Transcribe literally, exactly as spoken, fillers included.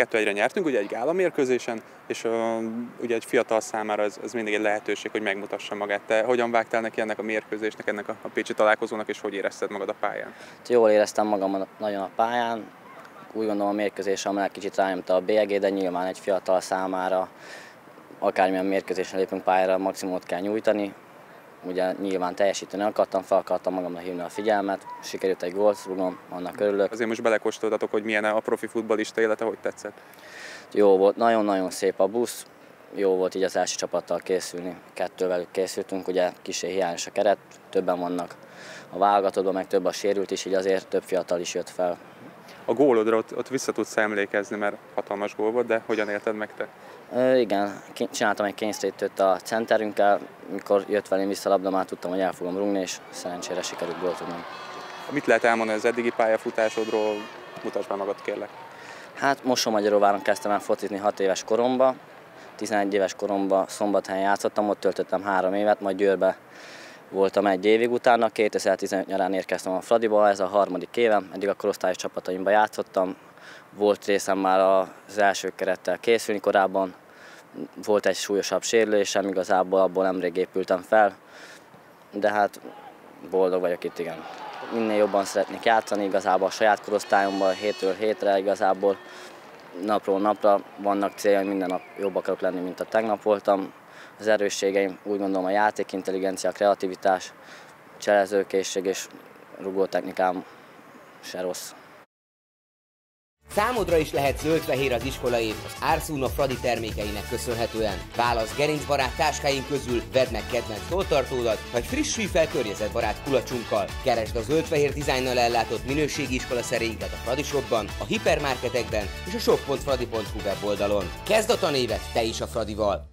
kettő egyre nyertünk, ugye egy gála mérkőzésen, és uh, ugye egy fiatal számára ez, ez mindig egy lehetőség, hogy megmutassa magát. Te hogyan vágtál neki ennek a mérkőzésnek, ennek a, a pécsi találkozónak, és hogy érezted magad a pályán? Jól éreztem magam nagyon a pályán. Úgy gondolom a mérkőzés, amely kicsit rányomta a bélyegét, de nyilván egy fiatal számára akármilyen mérkőzésen lépünk pályára, maximumot kell nyújtani. Ugye nyilván teljesíteni akartam, fel akartam magamra hívni a figyelmet, sikerült egy gólt rúgnom, annak örülök. Azért most belekóstoltatok, hogy milyen a profi futballista élete, hogy tetszett? Jó volt, nagyon-nagyon szép a busz, jó volt így az első csapattal készülni, kettővel készültünk, ugye kissé hiányos a keret, többen vannak a válogatottban, meg több a sérült is, így azért több fiatal is jött fel. A gólodra ott, ott vissza tudsz emlékezni, mert hatalmas gól volt, de hogyan élted meg te? E, igen, csináltam egy kényszerítőt a centerünkkel, mikor jött velem vissza a labda, már tudtam, hogy el fogom rúgni, és szerencsére sikerült gólt tudnom. Mit lehet elmondani az eddigi pályafutásodról? Mutasd be magad, kérlek. Hát Mosonmagyaróváron kezdtem el focizni hat éves koromban, tizenegy éves koromban Szombathelyen játszottam, ott töltöttem három évet, majd Győrbe voltam egy évig utána, kétezer-tizenöt nyarán érkeztem a Fradiba, ez a harmadik évem, eddig a korosztályos csapataimban játszottam. Volt részem már az első kerettel készülni, korábban volt egy súlyosabb sérülésem, igazából abból nemrég épültem fel, de hát boldog vagyok itt, igen. Minél jobban szeretnék játszani, igazából a saját korosztályomban hétről hétre, igazából napról napra vannak céljaim, minden nap jobb akarok lenni, mint a tegnap voltam. Az erősségeim úgy gondolom a játékintelligencia, a kreativitás, cselezőkészség és rugótechnikám se rossz. Számodra is lehet zöld-fehér az iskola év az Árszún a Fradi termékeinek köszönhetően. Válasz gerincbarát táskáink közül, vedd meg kedvenc tolltartódat, vagy frissülj fel környezetbarát kulacsunkkal. Keresd a zöld-fehér dizájnnal ellátott minőségi iskola szeréinket a Fradi Shopban, a hipermarketekben és a shop pont fradi pont hu weboldalon. Kezd a tanévet te is a Fradival!